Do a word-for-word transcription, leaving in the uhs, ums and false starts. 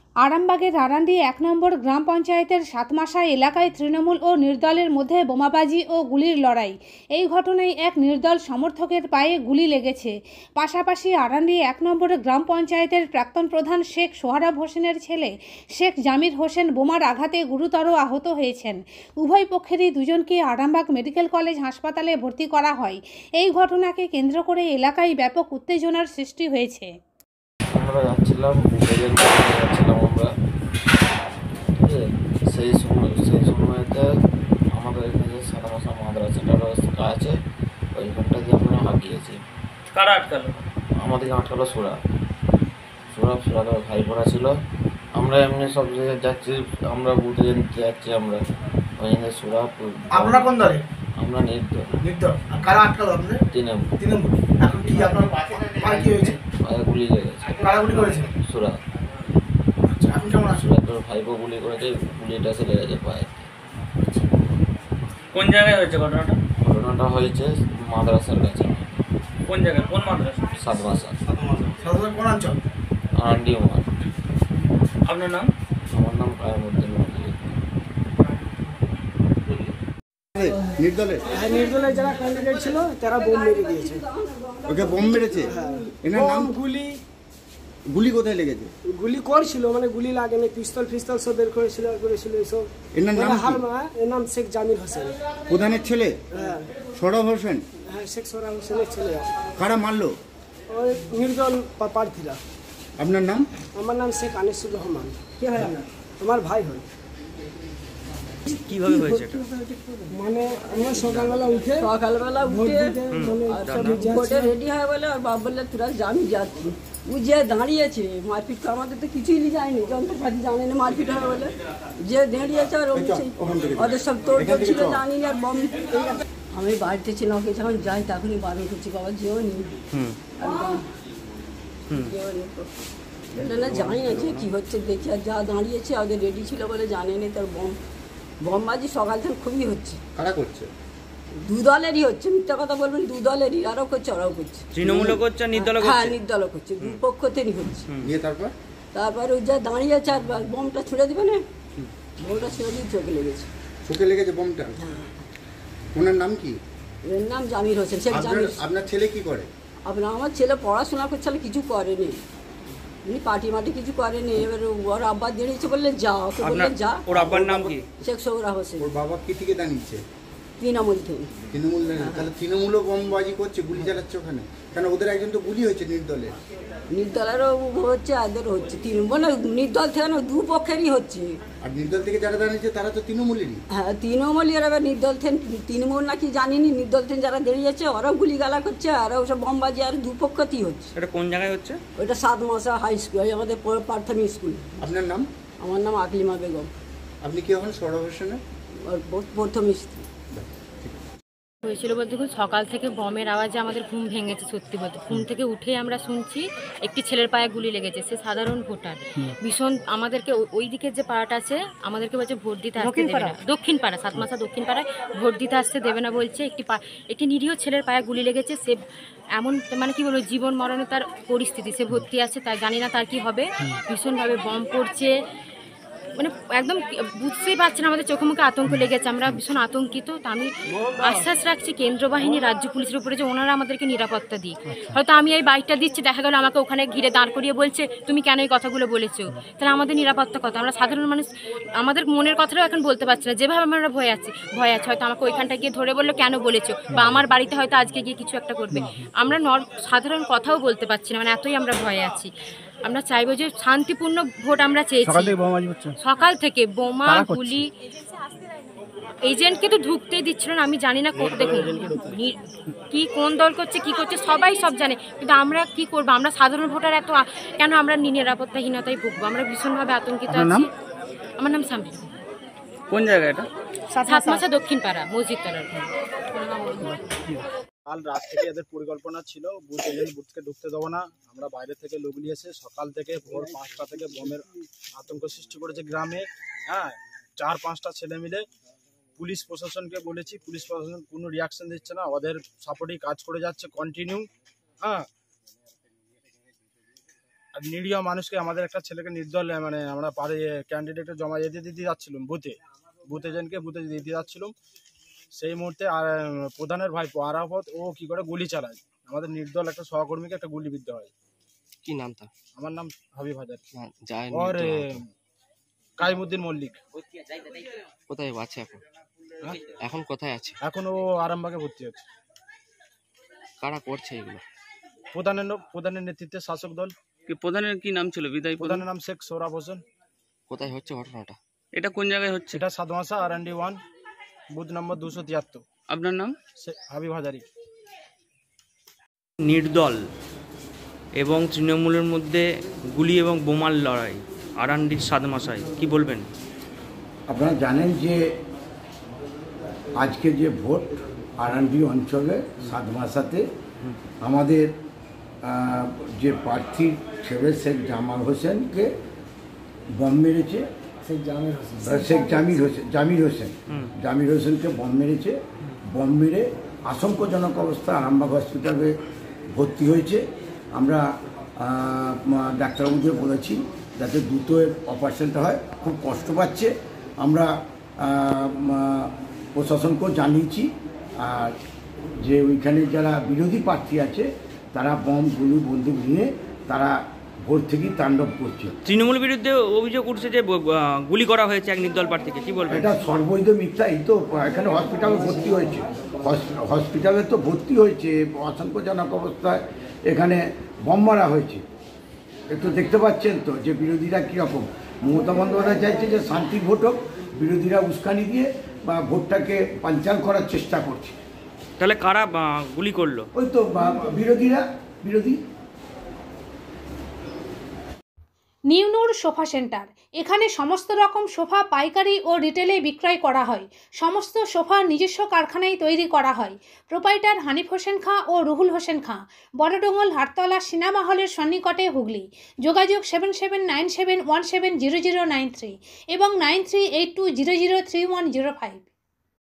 আরামবাগের রারান্দি এক নম্বর গ্রাম পঞ্চায়েতের সাতমাসা এলাকায় তৃণমূল ও নির্দলের মধ্যে বোমাবাজি ও গুলির লড়াই। এই ঘটনায় এক নির্দল সমর্থকের পায়ে গুলি লেগেছে। পাশাপাশি আরান্দি এক নম্বর গ্রাম পঞ্চায়েতের প্রাক্তন প্রধান শেখ সোহরাব হোসেনের ছেলে শেখ জামির হোসেন বোমার আঘাতে গুরুতর আহত হয়েছেন। উভয় পক্ষেরই দুজনকে আরামবাগ মেডিকেল কলেজ হাসপাতালে ভর্তি করা হয়। এই ঘটনাকে কেন্দ্র করে এলাকায় ব্যাপক উত্তেজনার সৃষ্টি হয়েছে। আমরা যাচ্ছিলাম যাচ্ছিলাম আমরা সেই সময় সেই সময়তে আমাদের এখানে যে সাদামাসা মাদ্রাসাটার আছে ওইখানটা দিয়ে আমরা হাঁকিয়েছি। কারা আটকালো? আমাদেরকে আটকালো সুরা সুরা সুরাদের ভাই পড়া ছিল। আমরা এমনি সব জায়গায় যাচ্ছি, আমরা বুঝতে যাচ্ছি আমরা ওইখানে সুরা। আপনারা কোন দলে? আমরা নির্দল। নির্দল। আর কারা আটকালো আপনাদের? তৃণমূল। তৃণমূল। এখন কি আপনার পায়ে কি হয়েছে? পায়ে গুলি লেগেছে। কারা গুলি করেছে? সুরা। আচ্ছা, এখন কেমন আছে? সুরাদের ভাইপো গুলি করেছে, গুলিটা এসে লেগেছে পায়ে। কোন জায়গায় হয়েছে ঘটনাটা? ঘটনাটা হয়েছে মাদ্রাসার কাছে। কোন জায়গায়? কোন মাদ্রাসা? সাতমাসা। সাতমাসা কোন অঞ্চল? আরান্দি ওয়ান। আপনার নাম? আমার নাম কায়মুদ্দিন মল্লিক। নির্দলের হ্যাঁ, নির্দলের যারা ক্যান্ডিডেট ছিল তারা বোম মেরে দিয়েছে। ওকে বোম মেরেছে? এনার নাম? গুলি গুলি কোথায় লেগেছে? গুলি করছিল, মানে গুলি লাগেনি, পিস্তল ফিস্তল সব বের করেছিল করেছিল এসব। এনার নাম কি? হারমা, এর নাম শেখ জামির হোসেন। প্রধানের ছেলে? হ্যাঁ সোহরাব হোসেন? হ্যাঁ, শেখ সোহরাব হোসেনের ছেলে। কারা মারলো? ওই নির্দল প্রার্থীরা। আপনার নাম? আমার নাম শেখ আনিসুর রহমান। কে হয় আপনার? আমার ভাই হয়। কিভাবে হয়েছে এটা? মানে আমরা সকালবেলা উঠে সকালবেলা উঠে ভোটে রেডি হয় বলে আর বাপ বললে তোরা জানি যাচ্ছি, ও যে দাঁড়িয়েছে মারপিট, আমাদের তো কিছুই নিয়ে যায়নি, যন্ত্রপাতি জানি না মারপিট হয় বলে যে দাঁড়িয়েছে। আর ওদের সব তোর ছিল জানি আর বম। আমি বাড়িতে ছিলাম, ওকে যখন যাই তখনই বারণ করছি, বাবা যেও নি না, জানি না যে কী হচ্ছে দেখি। আর যা দাঁড়িয়েছে ওদের রেডি ছিল বলে জানেনি, তার বম বোমবাজি সকাল থেকে খুবই হচ্ছে। কারা করছে? দু দলেরই হচ্ছে, মিথ্যা কথা বলবেন, দু দলেরই, আরও করছে ওরাও করছে। তৃণমূলও করছে, নির্দলও হ্যাঁ, করছে। নির্দলও করছে, দু পক্ষ থেকেই হচ্ছে। নিয়ে তারপর তারপরে ওই যা দাঁড়িয়েছে আর বোমটা ছুঁড়ে দিবে না, বোমটা ছুঁড়ে দিয়ে চোখে লেগেছে। চোখে লেগেছে বোমটা? ওনার নাম কি? এর নাম জামির হোসেন, শেখ আপনার জামির। আপনার ছেলে কি করে? আপনার আমার ছেলে পড়াশোনা করছে, কিছু করেনি, এমনি পার্টি মাটি কিছু করেনি। এবার ওর আব্বা দাঁড়িয়েছে বললে যা, ওকে বললেন যা। ওর আব্বার নাম কি? শেখ সোহরাব হোসেন। ওর বাবা কি থেকে দাঁড়িয়েছে? তৃণমূল থেকে। তৃণমূল? তাহলে তৃণমূলও বোমবাজি করছে, গুলি চালাচ্ছে ওখানে? কেন ওদের একজন তো গুলি হয়েছে নির্দলের। নির্দলেরও হচ্ছে, এদেরও হচ্ছে, তৃণমূল নির্দল থেকে না, দু পক্ষেরই হচ্ছে। আর নির্দল থেকে যারা দাঁড়িয়েছে তারা তো তৃণমূলেরই। হ্যাঁ, তৃণমূলী, আর এবার নির্দল থেকে তৃণমূল নাকি জানিনি, নির্দল থেকে যারা দাঁড়িয়েছে ওরাও গুলি গালা করছে, আর ওসব বোমবাজি আর দুপক্ষতেই হচ্ছে। এটা কোন জায়গায় হচ্ছে? ওইটা সাতমাসা হাই স্কুল, আমাদের প্রাথমিক স্কুল। আপনার নাম? আমার নাম আকলিমা বেগম। আপনি কি হন সোহরাব হোসেনের? প্রথম স্ত্রী। হয়েছিল বলতে দেখুন, সকাল থেকে বমের আওয়াজে আমাদের ঘুম ভেঙেছে। সত্যি বলতে ঘুম থেকে উঠেই আমরা শুনছি একটি ছেলের পায়ে গুলি লেগেছে। সে সাধারণ ভোটার, ভীষণ আমাদেরকে ওই দিকের যে পাড়াটা আছে আমাদেরকে বলছে ভোট দিতে আসতে দেবে না। দক্ষিণ পাড়া, সাতমাসা দক্ষিণ পাড়ায় ভোট দিতে আসতে দেবে না বলছে। একটি একটি নিরীহ ছেলের পায়ে গুলি লেগেছে। সে এমন মানে কি বলবো, জীবন মরণে তার পরিস্থিতি, সে ভর্তি আছে, তাই জানি না তার কি হবে। ভীষণভাবে বম পড়ছে, মানে একদম বুঝতেই পারছেন, আমাদের চোখে মুখে আতঙ্ক লেগেছে, আমরা ভীষণ আতঙ্কিত। তো আমি আশ্বাস রাখছি কেন্দ্র বাহিনী, রাজ্য পুলিশের উপরে যে ওনারা আমাদেরকে নিরাপত্তা দিই। হয়তো আমি এই বাইকটা দিচ্ছি, দেখা গেল আমাকে ওখানে ঘিরে দাঁড় করিয়ে বলছে তুমি কেন এই কথাগুলো বলেছো, তাহলে আমাদের নিরাপত্তা কথা। আমরা সাধারণ মানুষ, আমাদের মনের কথাটাও এখন বলতে পারছি না, যেভাবে আমরা ভয় আছি ভয় আছে হয়তো আমাকে ওইখানটা গিয়ে ধরে বললো কেন বলেছো, বা আমার বাড়িতে হয়তো আজকে গিয়ে কিছু একটা করবে। আমরা নর সাধারণ কথাও বলতে পারছি না, মানে এতই আমরা ভয়ে আছি। আমরা চাইবো যে শান্তিপূর্ণ ভোট আমরা চেয়েছি। সকাল থেকে বোমা গুলি, এজেন্টকে তো ঢুকতেই দিচ্ছিল না। আমি জানি না, দেখুন কি কোন দল করছে কি করছে সবাই সব জানে, কিন্তু আমরা কি করবো? আমরা সাধারণ ভোটার, এত কেন আমরা নিরাপত্তাহীনতায় ভুগবো? আমরা ভীষণভাবে আতঙ্কিত আছি। আমার নাম সামরি। কোন জায়গা এটা? সাতমাসা দক্ষিণ পাড়া, মসজিদ তলার। কাল রাত থেকে এদের পরিকল্পনা ছিল বুথ এজেন্ট বুথকে ঢুকতে দেবো না, আমরা বাইরে থেকে লোক নিয়ে এসে সকাল থেকে ভোর পাঁচটা থেকে বোমের আতঙ্ক সৃষ্টি করেছে গ্রামে। হ্যাঁ, চার পাঁচটা ছেলে মিলে পুলিশ প্রশাসনকে বলেছি, পুলিশ প্রশাসন কোনো রিয়াকশন দিচ্ছে না, ওদের সাপোর্টেই কাজ করে যাচ্ছে কন্টিনিউ। হ্যাঁ, নিরীহ মানুষকে, আমাদের একটা ছেলেকে নির্দল মানে আমরা পারে ক্যান্ডিডেটে জমা দিতে দিতে যাচ্ছিলাম বুথে বুথ এজেন্টকে বুথে দিতে যাচ্ছিলাম। সেই মুহূর্তে আর প্রধানের ভাই আরাফত ও কি করে গুলি চালায়, আমাদের নির্দল একটা সহকর্মীকে একটা গুলিবিদ্ধ হয়। কি নাম তার? আমার নাম হাবিব হাজার যায় और কাইমুদ্দিন মল্লিক। কোথায় আছে এখন? হ্যাঁ? এখন কোথায় আছে? এখন ও আরামবাগে ভর্তি হচ্ছে। কারা করছে এগুলো? প্রধানের ন- প্রধানের নেতৃত্বে শাসক দল। কি প্রধানের কি নাম ছিল? বিদায় প্রধান? প্রধানের নাম শেখ সোহরাব হোসেন। কোথায় হচ্ছে ঘটনাটা? এটা কোন জায়গায় হচ্ছে? সেটা Satmasa Arandi one booth number দুশো তিয়াত্তর। আপনার নাম? হাবিব হাজারি। নির্দল এবং তৃণমূলের মধ্যে গুলি এবং বোমার লড়াই আরান্ডির সাতমাসায়, কি বলবেন? আপনারা জানেন যে আজকে যে ভোট আরান্ডি অঞ্চলে সাতমাসাতে আমাদের আহ, যে প্রার্থী ছেলে শেখ জামাল হোসেনকে বম মেরেছে, শেখ জামির হোসেন আহ, শেখ জামির হোসেন জামির হোসেন জামির হোসেনকে বম মেরেছে। বম মেরে আশঙ্কাজনক অবস্থা আরামবাগ হসপিটালে ভর্তি হয়েছে। আমরা আহ, মা- ডাক্তারবাবুদের বলেছি যাতে দ্রুত এর অপারেশনটা হয়, খুব কষ্ট পাচ্ছে। আমরা আহ, মা- প্রশাসনকেও জানিয়েছি। আর যে ওইখানে যারা বিরোধী প্রার্থী আছে তারা বম গুলি বন্দুক নিয়ে তারা ভোর থেকেই তাণ্ডব করছে। তৃণমূল বিরুদ্ধে অভিযোগ উঠছে যে ব- আহ, গুলি করা হয়েছে এক নির্দল প্রার্থীকে, কি বলবেন? এটা সর্বৈধ মিথ্যা। এই তো এখানে হসপিটালে ভর্তি হয়েছে, হস- হসপিটালে তো ভর্তি হয়েছে আশঙ্কাজনক অবস্থায়। এখানে বম মারা হয়েছে। একটু দেখতে পাচ্ছেন তো যে বিরোধীরা কীরকম। মমতা বন্দ্যোপাধ্যায় চাইছে যে শান্তি ভোট হোক, বিরোধীরা উস্কানি দিয়ে বা ভোটটাকে পাঞ্চাল করার চেষ্টা করছে। তাহলে কারা আহ, গুলি করলো? ওই তো বা বিরোধীরা বিরোধী নিউনুর সোফা সেন্টার। এখানে সমস্ত রকম সোফা পাইকারি ও রিটেলে বিক্রয় করা হয়। সমস্ত সোফা নিজস্ব কারখানায় তৈরি করা হয়। প্রোপাইটার হানিফ হোসেন খাঁ ও রুহুল হোসেন খাঁ, বড়ডোঙ্গল হাটতলা সিনেমা হলের সন্নিকটে, হুগলি। যোগাযোগ seven seven nine seven one seven zero zero nine three এবং nine three eight two zero zero three one zero five.